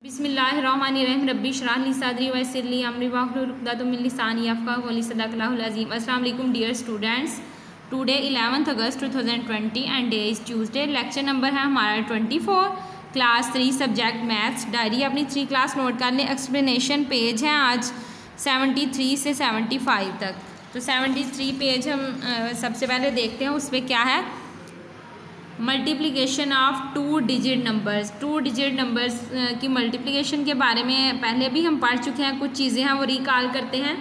बिस्मिल्लाहिर्रहमानिर्रहीम रब्बी श्रह ली सदरी वयस्सिर ली अमरी वाहलुल उक़दतम मिन लिसानी यफ़क़हू क़ौली सदक़ल्लाहुल अज़ीम। अस्सलाम वालेकुम dear students, today 11 August 2020 and day is Tuesday. Lecture number है हमारा 24, क्लास 3 सब्जेक्ट मैथ्स। डायरी अपनी 3 क्लास नोट कर लें। एक्सप्लेनेशन पेज हैं आज 73 से 75 तक। तो 73 पेज हम सबसे पहले देखते हैं, उस पर क्या है, multiplication of 2 digit numbers. 2 digit numbers की मल्टीप्लिकेशन के बारे में पहले भी हम पढ़ चुके हैं, कुछ चीज़ें हैं वो रिकॉल करते हैं।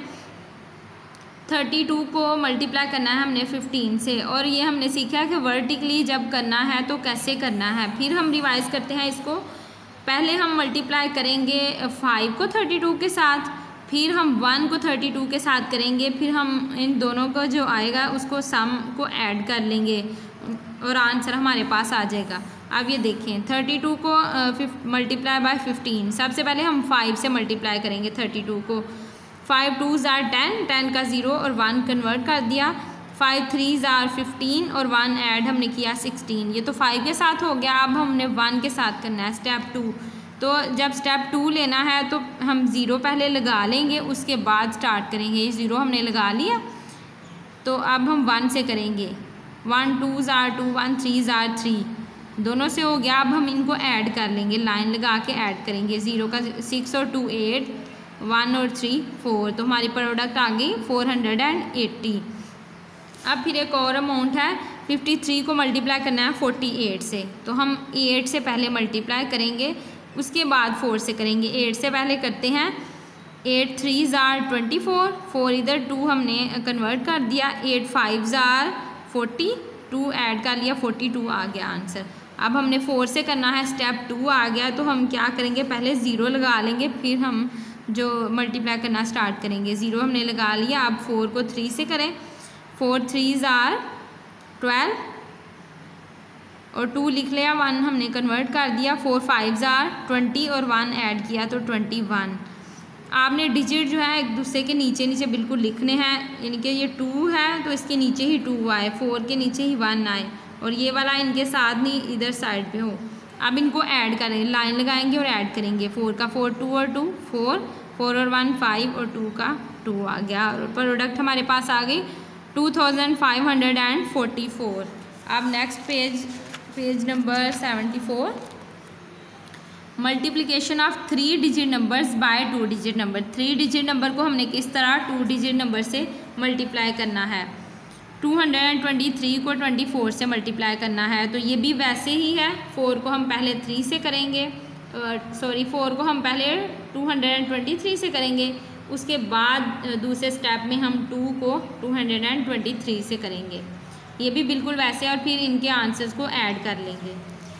32 को मल्टीप्लाई करना है हमने 15 से, और ये हमने सीखा कि वर्टिकली जब करना है तो कैसे करना है। फिर हम रिवाइज़ करते हैं इसको। पहले हम मल्टीप्लाई करेंगे 5 को 32 के साथ, फिर हम 1 को 32 के साथ करेंगे, फिर हम इन दोनों को जो आएगा उसको सम को ऐड कर लेंगे और आंसर हमारे पास आ जाएगा। अब ये देखें, 32 को मल्टीप्लाई बाय 15। सबसे पहले हम 5 से मल्टीप्लाई करेंगे 32 को। 5 2s are 10, 10 का 0 और 1 कन्वर्ट कर दिया। 5 3s are 15 और 1 ऐड हमने किया 16। ये तो 5 के साथ हो गया। अब हमने 1 के साथ करना है स्टेप 2। तो जब स्टेप 2 लेना है तो हम 0 पहले लगा लेंगे, उसके बाद स्टार्ट करेंगे। ये 0 हमने लगा लिया, तो अब हम 1 से करेंगे। 1 2s are 2, 1 3s are 3, दोनों से हो गया। अब हम इनको ऐड कर लेंगे, लाइन लगा के ऐड करेंगे। 0 का 6 और 2 8, 1 और 3 4, तो हमारी प्रोडक्ट आ गई 480। अब फिर एक और अमाउंट है, 53 को मल्टीप्लाई करना है 48 से। तो हम 8 से पहले मल्टीप्लाई करेंगे, उसके बाद 4 से करेंगे। 8 से पहले करते हैं। 8 3s are 24, 4 इधर 2 हमने कन्वर्ट कर दिया। 8 5s are 40, 2 ऐड कर लिया, 42 आ गया आंसर। अब हमने 4 से करना है, स्टेप 2 आ गया। तो हम क्या करेंगे, पहले 0 लगा लेंगे, फिर हम जो मल्टीप्लाई करना स्टार्ट करेंगे। 0 हमने लगा लिया। अब 4 को 3 से करें। 4 3s are 12 और 2 लिख लिया, 1 हमने कन्वर्ट कर दिया। 4 5s are 20 और 1 ऐड किया तो 21। आपने डिजिट जो है एक दूसरे के नीचे नीचे बिल्कुल लिखने हैं, यानी कि ये 2 है तो इसके नीचे ही 2 आए, 4 के नीचे ही 1 आए, और ये वाला इनके साथ नहीं इधर साइड पे हो। अब इनको ऐड करेंगे, लाइन लगाएंगे और ऐड करेंगे। 4 का 4, 2 और 2 4, 4 और 1 5 और 2 का 2 आ गया, और प्रोडक्ट हमारे पास आ गई 2544। अब next page number 74, multiplication of 3 digit numbers by 2 digit number. 3 digit number को हमने किस तरह 2 डिजिट नंबर से मल्टीप्लाई करना है। 223 को 24 से मल्टीप्लाई करना है, तो ये भी वैसे ही है। 4 को हम पहले 3 से करेंगे, 4 को हम पहले 223 से करेंगे, उसके बाद दूसरे स्टेप में हम 2 को 223 से करेंगे। ये भी बिल्कुल वैसे, और फिर इनके आंसर्स को ऐड कर लेंगे।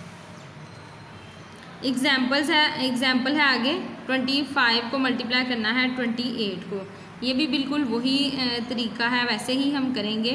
एग्जाम्पल है आगे, 25 को मल्टीप्लाई करना है 28 को। ये भी बिल्कुल वही तरीका है, वैसे ही हम करेंगे।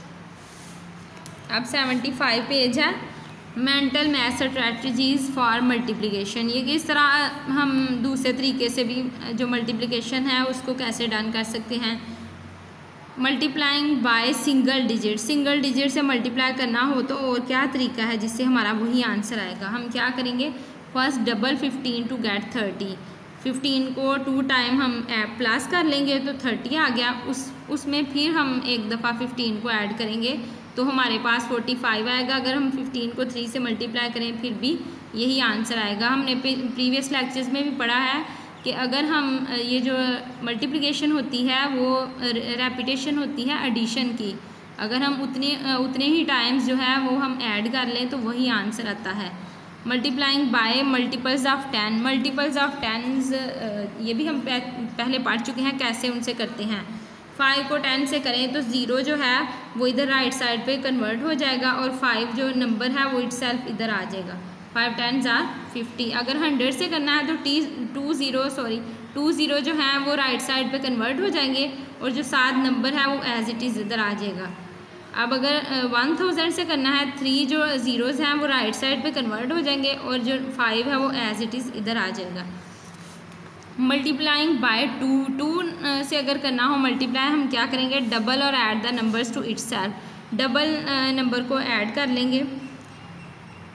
अब 75 पेज है, mental maths strategies for multiplication. ये किस तरह हम दूसरे तरीके से भी जो मल्टीप्लिकेशन है उसको कैसे डन कर सकते हैं। मल्टीप्लाइंग बाय सिंगल डिजिट से मल्टीप्लाई करना हो तो और क्या तरीका है जिससे हमारा वही आंसर आएगा। हम क्या करेंगे, फर्स्ट डबल 15 टू गेट 30। 15 को 2 टाइम हम प्लस कर लेंगे तो 30 आ गया। उसमें फिर हम एक दफ़ा 15 को ऐड करेंगे तो हमारे पास 45 आएगा। अगर हम 15 को 3 से मल्टीप्लाई करें फिर भी यही आंसर आएगा। हमने प्रीवियस लेक्चर्स में भी पढ़ा है कि अगर हम ये जो मल्टीप्लिकेशन होती है वो रेपिटेशन होती है एडिशन की, अगर हम उतने ही टाइम्स जो है वो हम ऐड कर लें तो वही आंसर आता है। Multiplying by multiples of 10, multiples of 10 ये भी हम पहले पढ़ चुके हैं कैसे उनसे करते हैं। 5 को 10 से करें तो 0 जो है वो इधर राइट साइड पे कन्वर्ट हो जाएगा, और 5 जो नंबर है वो इटसेल्फ इधर आ जाएगा। 5 10s are 50। अगर 100 से करना है तो 2 0 जो है वो राइट साइड पे कन्वर्ट हो जाएंगे, और जो 7 नंबर है वो एज इट इज़ इधर आ जाएगा। अब अगर 1000 से करना है, 3 जो ज़ीरोज़ हैं वो राइट साइड पे कन्वर्ट हो जाएंगे, और जो 5 है वो एज इट इज़ इधर आ जाएगा। मल्टीप्लाइंग बाय 2 से अगर करना हो मल्टीप्लाई, हम क्या करेंगे, डबल और add the numbers to itself. Double number को ऐड कर लेंगे,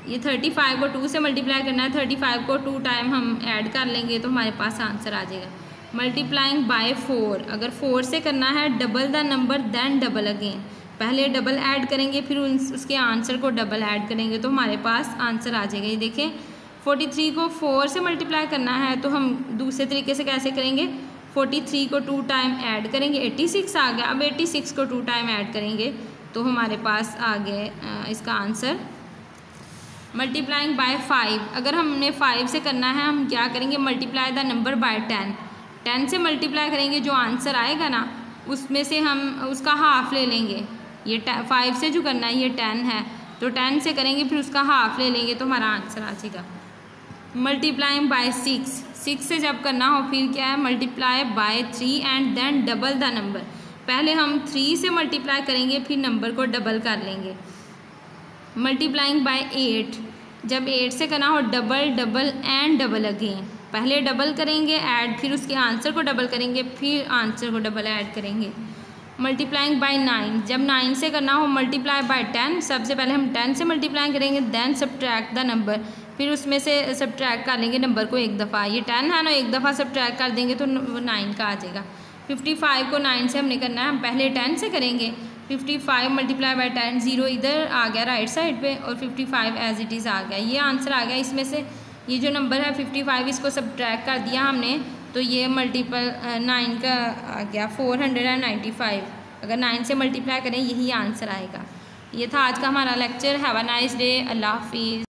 ये 35 को 2 से मल्टीप्लाई करना है, 35 को 2 टाइम हम ऐड कर लेंगे तो हमारे पास आंसर आ जाएगा। मल्टीप्लाइंग बाय 4, अगर 4 से करना है double the number then double again, पहले डबल ऐड करेंगे फिर उसके आंसर को डबल ऐड करेंगे तो हमारे पास आंसर आ जाएगा। ये देखें 43 को 4 से मल्टीप्लाई करना है तो हम दूसरे तरीके से कैसे करेंगे, 43 को 2 टाइम ऐड करेंगे, 86 आ गया। अब 86 को 2 टाइम ऐड करेंगे तो हमारे पास आ गया इसका आंसर। मल्टीप्लाइंग बाय 5, अगर हमने 5 से करना है हम क्या करेंगे, मल्टीप्लाई द नंबर बाय 10, 10 से मल्टीप्लाई करेंगे, जो आंसर आएगा ना उसमें से हम उसका हाफ ले लेंगे। ये 5 से जो करना है ये 10 है तो 10 से करेंगे फिर उसका हाफ ले लेंगे तो हमारा आंसर आ जाएगा। मल्टीप्लाइंग बाय 6, 6 से जब करना हो फिर क्या है, multiply by 3 and then double the number, पहले हम 3 से मल्टीप्लाई करेंगे फिर नंबर को डबल कर लेंगे। मल्टीप्लाइंग बाय 8, जब 8 से करना हो double double and double again, पहले डबल करेंगे ऐड, फिर उसके आंसर को डबल करेंगे, फिर आंसर को डबल ऐड करेंगे। मल्टीप्लाइंग बाय 9, जब 9 से करना हो मल्टीप्लाई बाय 10, सबसे पहले हम 10 से मल्टीप्लाई करेंगे देन सब्ट्रैक्ट द नंबर, फिर उसमें से सब्ट्रैक्ट कर लेंगे नंबर को एक दफ़ा, ये 10 है ना, एक दफ़ा सब्ट्रैक्ट कर देंगे तो 9 का आ जाएगा। 55 को 9 से हमने करना है, हम पहले 10 से करेंगे, 55 मल्टीप्लाई बाय 10, 0 इधर आ गया राइट साइड पे और 55 एज इट इज़ आ गया, ये आंसर आ गया। इसमें से ये जो नंबर है 55 इसको सब्ट्रैक्ट कर दिया हमने तो ये मल्टीपल 9 का आ गया 495, अगर 9 से मल्टीप्लाई करें यही आंसर आएगा। ये था आज का हमारा लेक्चर। हैव अ नाइस डे, अल्लाह हाफिज़।